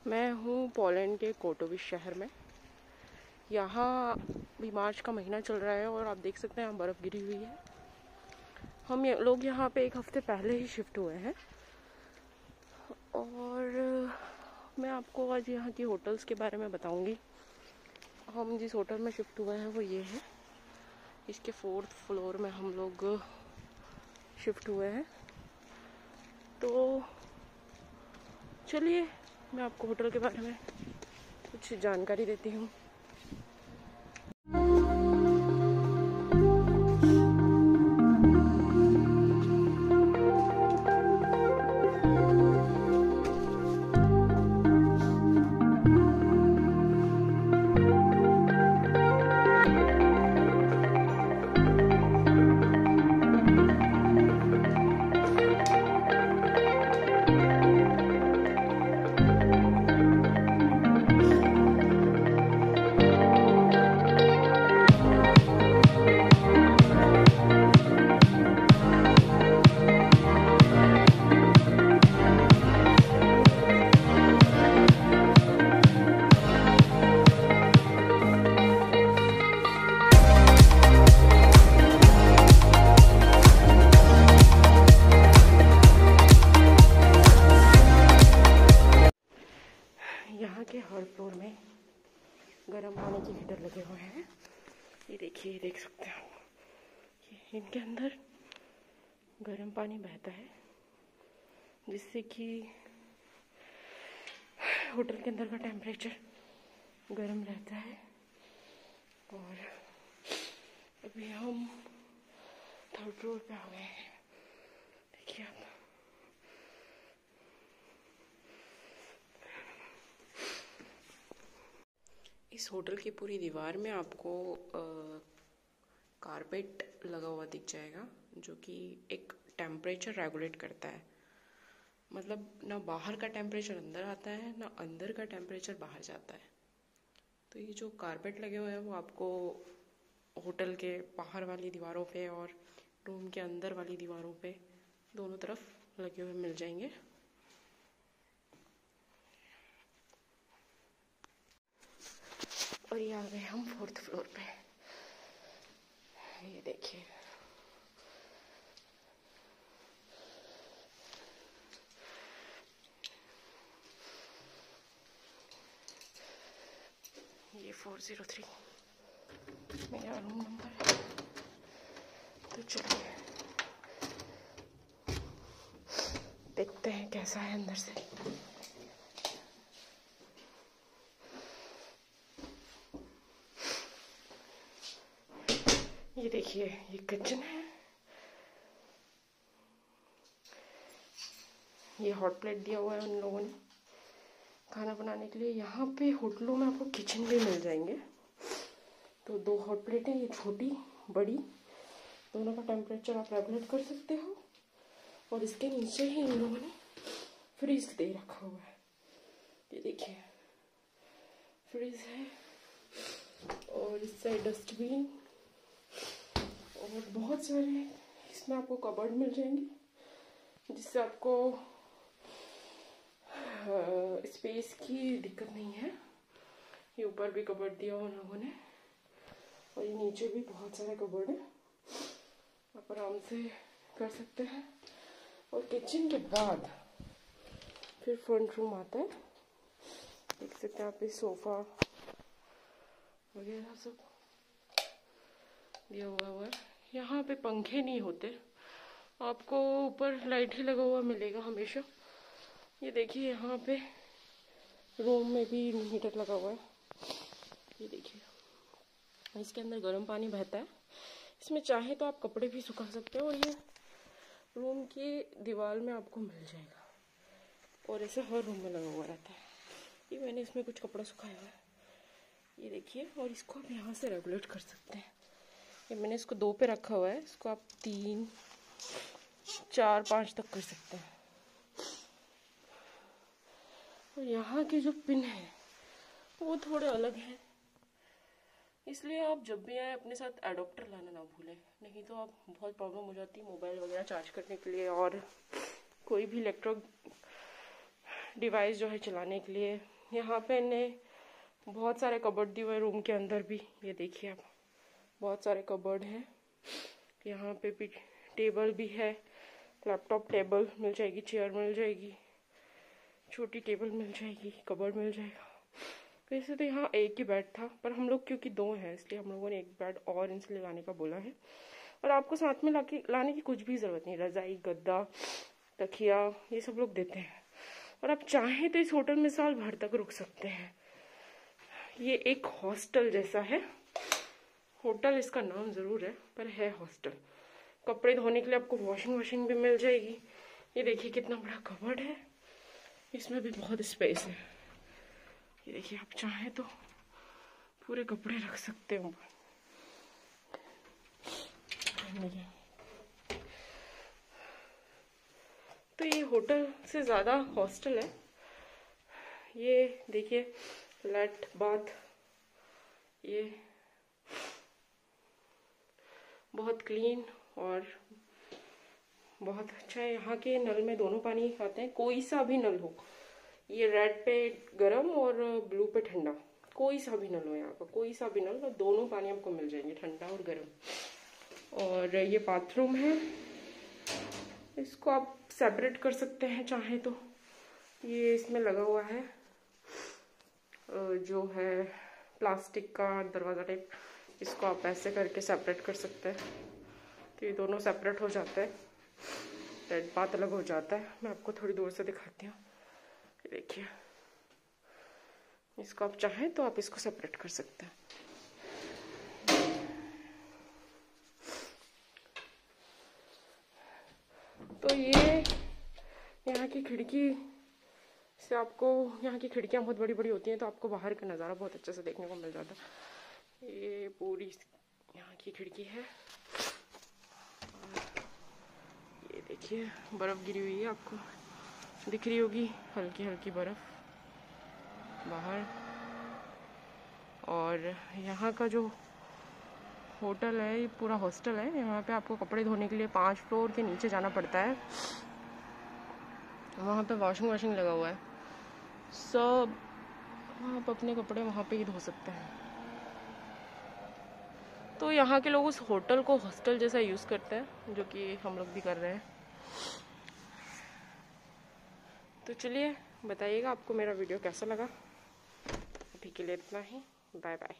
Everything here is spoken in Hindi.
मैं हूँ पोलैंड के कोटोविच शहर में। यहाँ भी मार्च का महीना चल रहा है और आप देख सकते हैं यहाँ बर्फ़ गिरी हुई है। हम लोग यहाँ पे एक हफ्ते पहले ही शिफ्ट हुए हैं और मैं आपको आज यहाँ की होटल्स के बारे में बताऊँगी। हम जिस होटल में शिफ्ट हुए हैं वो ये है, इसके 4th फ्लोर में हम लोग शिफ्ट हुए हैं। तो चलिए मैं आपको होटल के बारे में कुछ जानकारी देती हूँ। यहाँ के हर फ्लोर में गर्म पानी के हीटर लगे हुए हैं। ये देखिए, देख सकते हैं ये इनके अंदर गर्म पानी बहता है जिससे कि होटल के अंदर का टेम्परेचर गर्म रहता है। और अभी हम 3rd फ्लोर पे आ गए हैं। देखिए आप, इस होटल की पूरी दीवार में आपको कारपेट लगा हुआ दिख जाएगा जो कि एक टेम्परेचर रेगुलेट करता है। मतलब ना बाहर का टेम्परेचर अंदर आता है ना अंदर का टेम्परेचर बाहर जाता है। तो ये जो कारपेट लगे हुए हैं वो आपको होटल के बाहर वाली दीवारों पे और रूम के अंदर वाली दीवारों पे दोनों तरफ लगे हुए मिल जाएंगे। और ये आ गए हम 4th फ्लोर पे। ये देखिए, ये 403 मेरा रूम नंबर है। तो चलिए देखते हैं कैसा है अंदर से। ये देखिए, ये किचन है। ये हॉट प्लेट दिया हुआ है उन लोगों ने खाना बनाने के लिए। यहाँ पे होटलों में आपको किचन भी मिल जाएंगे। तो 2 हॉट प्लेट है, ये छोटी बड़ी, दोनों का टेम्परेचर आप रेगुलेट कर सकते हो। और इसके नीचे ही इन लोगों ने फ्रीज दे रखा हुआ है। ये देखिए, फ्रीज है और इस साइड डस्टबिन और बहुत सारे इसमें आपको कबर्ड मिल जाएंगे जिससे आपको स्पेस की दिक्कत नहीं है। ये ऊपर भी कबर्ड दिया उन लोगों ने और ये नीचे भी बहुत सारे कबर्ड है, आप आराम से कर सकते हैं। और किचन के बाद फिर फ्रंट रूम आता है। देख सकते हैं आप, ये सोफा वगैरह सब दिया हुआ है। यहाँ पे पंखे नहीं होते, आपको ऊपर लाइट ही लगा हुआ मिलेगा हमेशा। ये देखिए, यहाँ पे रूम में भी हीटर लगा हुआ है। ये देखिए, इसके अंदर गर्म पानी बहता है। इसमें चाहे तो आप कपड़े भी सुखा सकते हो और ये रूम की दीवार में आपको मिल जाएगा और ऐसे हर रूम में लगा हुआ रहता है। ये मैंने इसमें कुछ कपड़ा सुखाया हुआ है, ये देखिए। और इसको आप यहाँ से रेगुलेट कर सकते हैं। ये मैंने इसको 2 पे रखा हुआ है, इसको आप 3, 4, 5 तक कर सकते हैं। और यहाँ के जो पिन है वो थोड़े अलग हैं, इसलिए आप जब भी आए अपने साथ एडोप्टर लाना ना भूलें, नहीं तो आप बहुत प्रॉब्लम हो जाती है मोबाइल वगैरह चार्ज करने के लिए और कोई भी इलेक्ट्रिक डिवाइस जो है चलाने के लिए यहाँ पे इन्हें बहुत सारे कबर्ड दिए हुए रूम के अंदर भी, ये देखिए आप, बहुत सारे कबर्ड हैं। यहाँ पे भी टेबल भी है, लैपटॉप टेबल मिल जाएगी, चेयर मिल जाएगी, छोटी टेबल मिल जाएगी, कबर्ड मिल जाएगा। वैसे तो यहाँ एक ही बेड था, पर हम लोग क्योंकि 2 हैं इसलिए हम लोगों ने एक बेड और इनसे ले लाने का बोला है। और आपको साथ में लाने की कुछ भी ज़रूरत नहीं, रज़ाई, गद्दा, तकिया, ये सब लोग देते हैं। और आप चाहें तो इस होटल में साल भर तक रुक सकते हैं। ये एक हॉस्टल जैसा है, होटल इसका नाम ज़रूर है पर है हॉस्टल। कपड़े धोने के लिए आपको वॉशिंग भी मिल जाएगी। ये देखिए कितना बड़ा कबर्ड है, इसमें भी बहुत स्पेस है। ये देखिए, आप चाहें तो पूरे कपड़े रख सकते हो। तो ये होटल से ज़्यादा हॉस्टल है। ये देखिए लैट बाथ, ये बहुत क्लीन और बहुत अच्छा है। यहाँ के नल में दोनों पानी आते हैं, कोई सा भी नल हो। ये रेड पे गरम और ब्लू पे ठंडा, कोई सा भी नल हो यहाँ का, कोई सा भी नल, दोनों पानी आपको मिल जाएंगे, ठंडा और गर्म। और ये बाथरूम है, इसको आप सेपरेट कर सकते हैं चाहे तो। ये इसमें लगा हुआ है जो है प्लास्टिक का दरवाज़ा टाइप, इसको आप ऐसे करके सेपरेट कर सकते हैं, तो ये दोनों सेपरेट हो जाते हैं, रेड बाथ अलग हो जाता है। मैं आपको थोड़ी दूर से दिखाती हूँ, देखिए इसको आप चाहें तो आप इसको सेपरेट कर सकते हैं। तो ये यहाँ की खिड़की से आपको, यहाँ की खिड़कियाँ बहुत बड़ी बड़ी होती हैं तो आपको बाहर का नज़ारा बहुत अच्छे से देखने को मिल जाता है। ये पूरी यहाँ की खिड़की है और ये देखिए बर्फ़ गिरी हुई है, आपको दिख रही होगी हल्की हल्की बर्फ़ बाहर। और यहाँ का जो होटल है, ये पूरा हॉस्टल है, यहाँ पे आपको कपड़े धोने के लिए 5 फ्लोर के नीचे जाना पड़ता है। वहाँ पे वॉशिंग लगा हुआ है, सब आप अपने कपड़े वहाँ पे ही धो सकते हैं। तो यहाँ के लोग उस होटल को हॉस्टल जैसा यूज़ करते हैं, जो कि हम लोग भी कर रहे हैं। तो चलिए बताइएगा आपको मेरा वीडियो कैसा लगा। अभी के लिए इतना ही, बाय बाय।